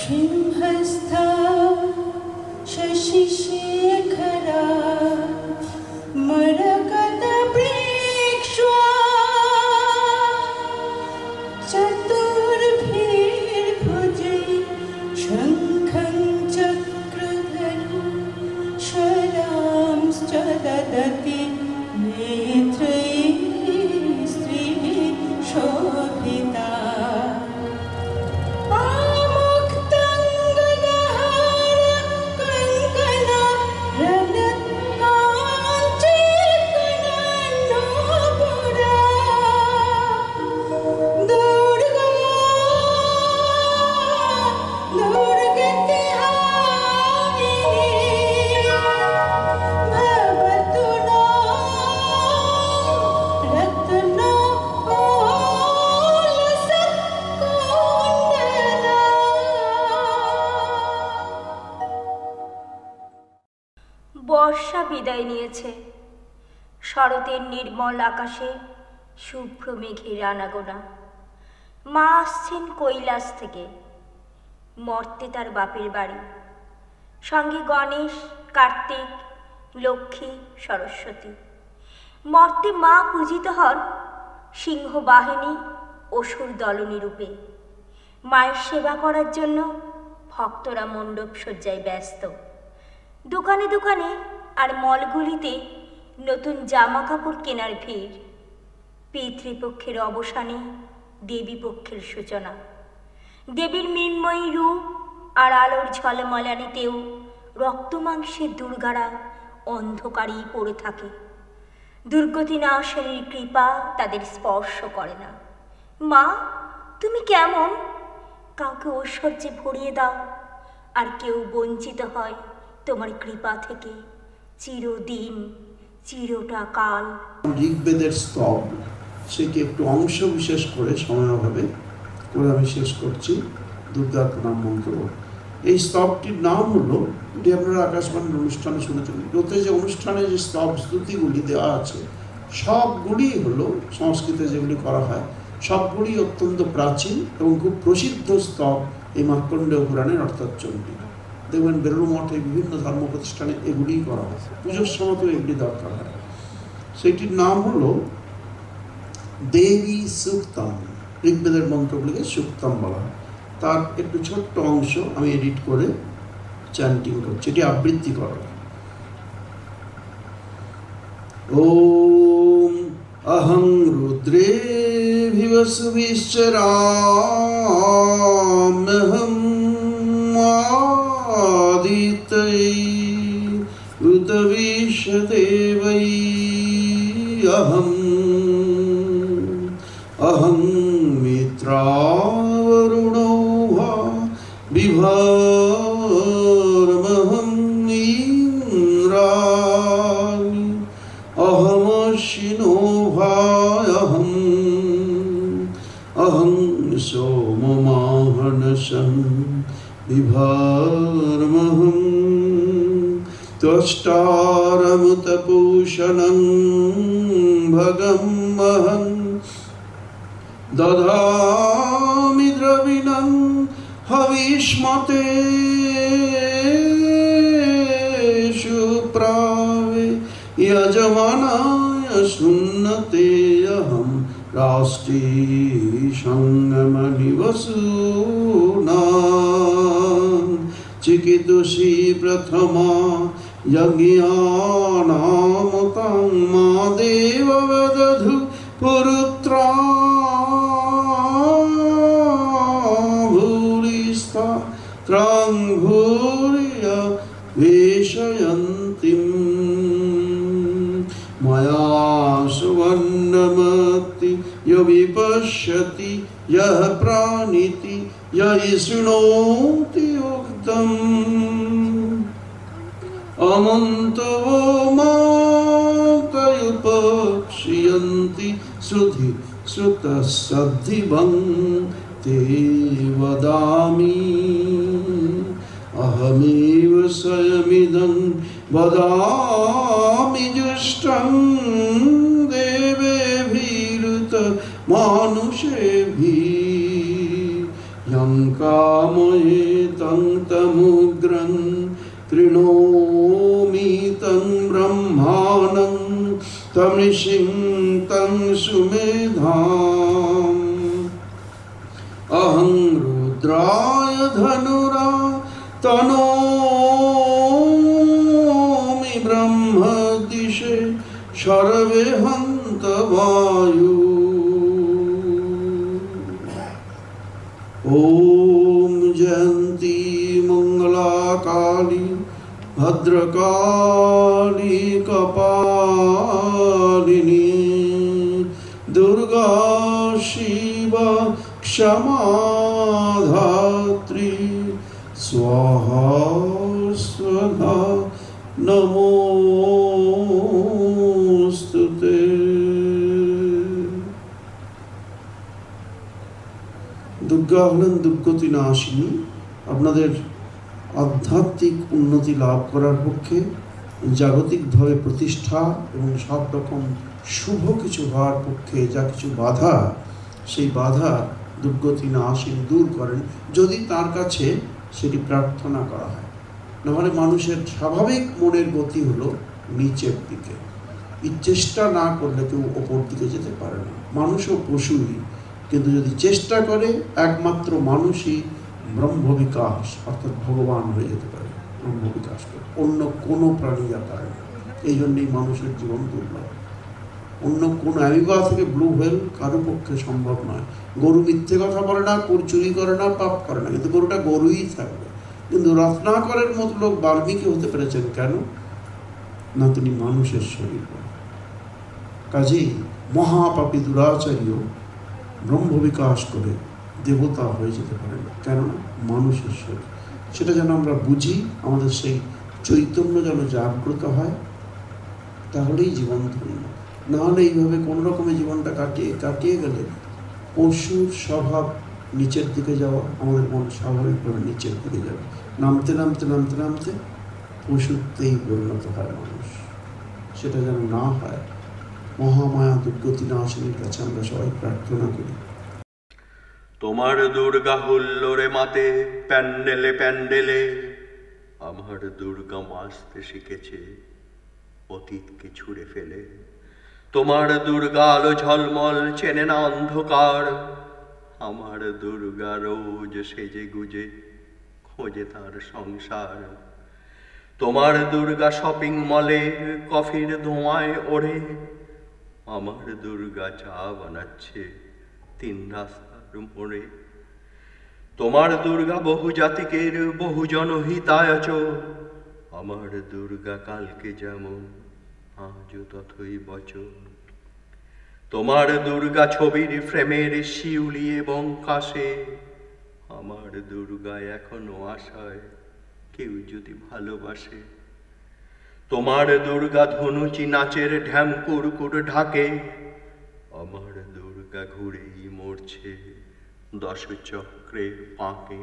सिंहस्थ शशिशेखरा मरकतवृक्ष्वा चतुर्भिर्भुजैः शङ्खं चक्रधरं शरांश्च ददति नेत्रैः स्त्रीभिः शोभिता বর্ষা বিদায় নিয়েছে। শরতের নির্মল আকাশে শুভ্র মেঘের আনাগোনা। মা আসছেন কৈলাস থেকে, মর্তে তার বাপের বাড়ি। সঙ্গে গণেশ, কার্তিক, লক্ষ্মী, সরস্বতী। মর্তে মা পূজিত হন সিংহ বাহিনী, অসুর দলনী রূপে। মায়ের সেবা করার জন্য ভক্তরা মণ্ডপ সজ্জায় ব্যস্ত। দোকানে দোকানে আর মলগুলিতে নতুন জামা কাপড় কেনার ভিড়। পিতৃপক্ষের অবসানে দেবী পক্ষের সূচনা। দেবীর মৃন্ময়ী রূপ আর আলোর ঝলমলানিতেও রক্তমাংসের দুর্গারা অন্ধকারেই পড়ে থাকে। দুর্গতি নাশিনীর কৃপা তাদের স্পর্শ করে না। মা, তুমি কেমন? কাউকে ঐশ্বর্যে ভরিয়ে দাও, আর কেউ বঞ্চিত হয় তোমার কৃপা থেকে চিরদিন, চিরটা কাল। ঋগ্বেদের স্তব, সেটি একটু অংশ বিশেষ করে সময়াভাবে করে আমি শেষ করছি। দুর্গার প্রণাম মন্ত্র। এই স্তবটির নাম হলো, এটি আপনারা আকাশবাণীর অনুষ্ঠানে শুনেছেন, ওতে যে অনুষ্ঠানে যে স্তব স্তুতিগুলি দেওয়া আছে সবগুলি হলো সংস্কৃতে যেগুলি করা হয় সবগুলি অত্যন্ত প্রাচীন এবং খুব প্রসিদ্ধ স্তব এই মার্কণ্ডেয় পুরাণের, অর্থাৎ চণ্ডী। দেখবেন বেলুড় মঠে বিভিন্ন ধর্ম প্রতিষ্ঠানে এগুলিই করা হয়, পুজোর সময় তো এগুলি দরকার হয়। সেইটির নাম হলো দেবী সুক্তম। ঋগ্বেদের মন্ত্রগুলিকে সুক্তম বলা হয়। তার একটু ছোট্ট অংশ আমি এডিট করে চ্যান্টিং করছি, এটি আবৃত্তি করা। ওম অহং রুদ্রে ভিবসুবিশ্চরাম্যহং आदित्यै उतविश्यदेवै अहं मित्रावरुणो वा विभर्महं इन्द्राणि अहमश्विनो भायहं सोममाहनशं विभर्महं त्वष्टारमुतपूषणं भगमहं दधामि द्रविणं हविष्मते शुप्रावे यजमानाय सुन्नते अहं राष्ट्री संगमनिवसूना चिकितुषी प्रथमा यज्ञानामतं मा देव वदधु पुरुत्रा भूरिस्था त्रां भूरिय वेशयन्तीं मया सुवर्णमति य विपश्यति यः प्राणिति यः शृणोति उक्तम् अमन्तवो मातयुपक्षयन्ति श्रुति श्रुतसद्धिवं ते वदामि अहमेव स्वयमिदं वदामि जुष्टं देवेभिरुत मानुषेभिः यं कामये तं तमुग्रं कृणोमि तं ब्रह्माणं तमृषिं तं सुमेधाम् अहं रुद्राय धनुरा तनोमि ब्रह्मदिशे शर्वे हन्त वायु ॐ जयन्ती मंगला काली भद्रकाली कपालिनी दुर्गा शिवा क्षमा धात्री स्वाहा स्वधा नमोस्तुते। দুর্গা হলেন দুর্গতি নাশিনী। আপনাদের আধ্যাত্মিক উন্নতি লাভ করার পক্ষে, জাগতিকভাবে প্রতিষ্ঠা এবং সব রকম শুভ কিছু হওয়ার পক্ষে যা কিছু বাধা, সেই বাধা দুর্গতি নাশিনী দূর করেন যদি তার কাছে সেটি প্রার্থনা করা হয়। নাহলে মানুষের স্বাভাবিক মনের গতি হলো নিচের দিকে। এই চেষ্টা না করলে কেউ ওপর দিকে যেতে পারে না। মানুষও পশুই, কিন্তু যদি চেষ্টা করে একমাত্র মানুষই ব্রহ্মবিকাশ অর্থাৎ ভগবান হয়ে যেতে পারে, ব্রহ্মবিকাশ করে। অন্য কোনো প্রাণী যা পারে না। এই জন্যই মানুষের জীবন দুর্লভ। অন্য কোনো অ্যামিবা থেকে ব্লু হোয়েল কারো পক্ষে সম্ভব নয়। গরু মিথ্যে কথা বলে না, চুরি করে না, পাপ করে না, কিন্তু গরুটা গরুই থাকবে। কিন্তু রত্নাকরের মতো লোক বাল্মীকি হতে পেরেছেন কেন? না, তিনি মানুষের শরীর। কাজেই মহাপাপী দুরাচার্য ব্রহ্মবিকাশ করে দেবতা হয়ে যেতে পারে না, কেননা মানুষের শরীর। সেটা যেন আমরা বুঝি, আমাদের সেই চৈতন্য যেন জাগ্রত হয়, তাহলেই জীবন ধন্য। নাহলে এইভাবে কোনো রকমের জীবনটা কাটিয়ে গেলে পশুর স্বভাব নিচের দিকে যাওয়া, আমাদের মন স্বাভাবিকভাবে নিচের দিকে যাবে। নামতে নামতে নামতে নামতে পশুতেই পরিণত হয় মানুষ। সেটা যেন না হয়, মহামায়া দুর্গতি নাশিনীর কাছে আমরা সবাই প্রার্থনা করি। তোমার দুর্গা হুল্লোরে মাতে প্যান্ডেলে প্যান্ডেলে, আমার দুর্গা মাসতে শিখেছে অতীতকে ছুঁড়ে ফেলে। তোমার দুর্গা আলো ঝলমল চেনে না অন্ধকার, আমার দুর্গা রোজ সেজে গুজে খোঁজে তার সংসার। তোমার দুর্গা শপিং মলে কফির ধোঁয়ায় ওড়ে, আমার দুর্গা চা বানাচ্ছে 3 রাস্তার মোড়ে। তোমার দুর্গা বহু জাতিকের বহু জনহিতায়চ, আমার দুর্গা কালকে যেমন আজও তথই বচন। তোমার দুর্গা ছবির ফ্রেমের শিউলি এবং কাশে, আমার দুর্গা এখনো আশায় কেউ যদি ভালোবাসে। তোমার দুর্গা ধনুচি নাচের ঢ্যাম কুরকুর ঢাকে, আমার দুর্গা ঘুরেই মরছে 10 চক্রের পাকে।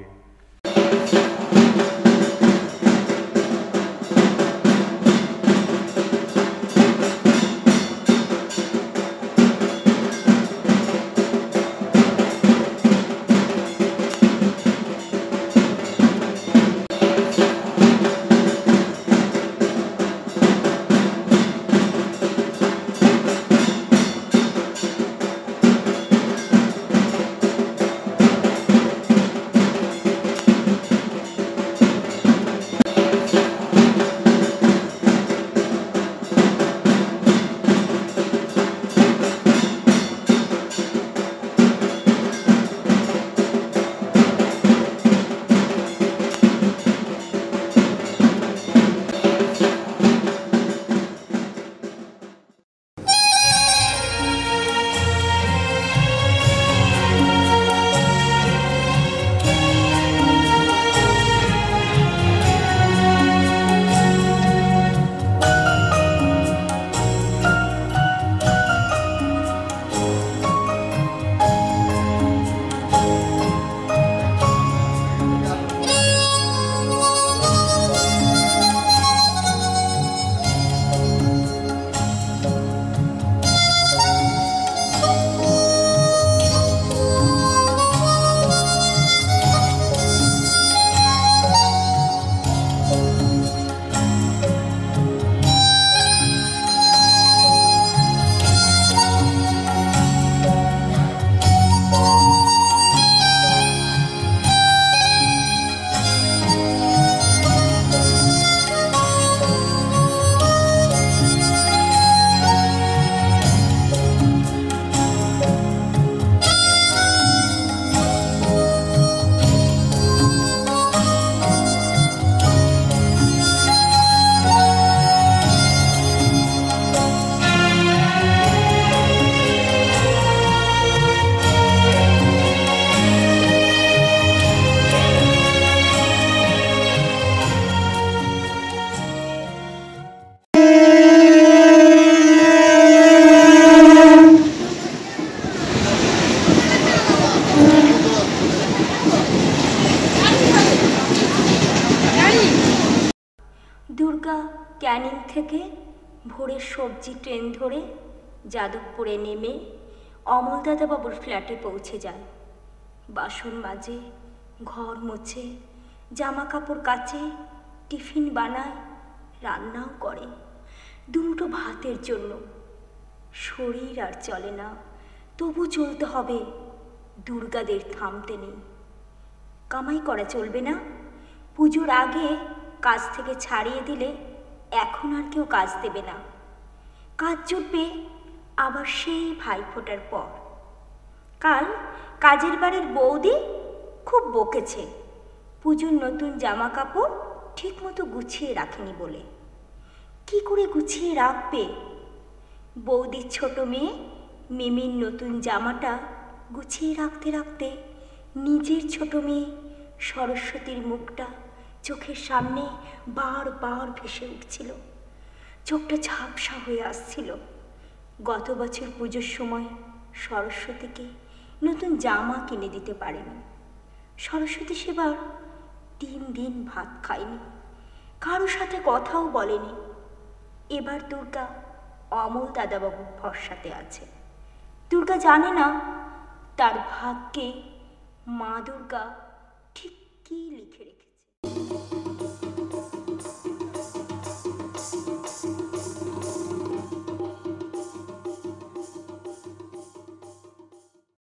দুর্গা ক্যানিং থেকে ভোরের সবজি ট্রেন ধরে যাদবপুরে নেমে অমলদাদাবাবুর ফ্ল্যাটে পৌঁছে যায়। বাসন মাজে, ঘর মোছে, জামা কাপড় কাচে, টিফিন বানায়, রান্নাও করে দুমুঠো ভাতের জন্য। শরীর আর চলে না, তবু চলতে হবে, দুর্গাদের থামতে নেই। কামাই করা চলবে না, পুজোর আগে কাজ থেকে ছাড়িয়ে দিলে এখন আর কেউ কাজ দেবে না। কাজ জুটবে আবার সেই ভাইফোঁটার পর। কাল কাজের বাড়ির বৌদি খুব বকেছে পুজোর নতুন জামা কাপড় ঠিক মতো গুছিয়ে রাখেনি বলে। কি করে গুছিয়ে রাখবে? বৌদির ছোট মেয়ে মিমির নতুন জামাটা গুছিয়ে রাখতে রাখতে নিজের ছোট মেয়ে সরস্বতীর মুখটা চোখের সামনে বারবার ভেসে উঠছিল। চোখটা ঝাপসা হয়ে আসছিল। গত বছর পুজোর সময় সরস্বতীকে নতুন জামা কিনে দিতে পারেনি। সরস্বতী সেবার 3 দিন ভাত খায়নি, কারো সাথে কথাও বলেনি। এবার দুর্গা অমল দাদাবাবুর ভরসাতে আছে। দুর্গা জানে না তার ভাগ্যে মা দুর্গা ঠিক কী লিখে রেখেছে।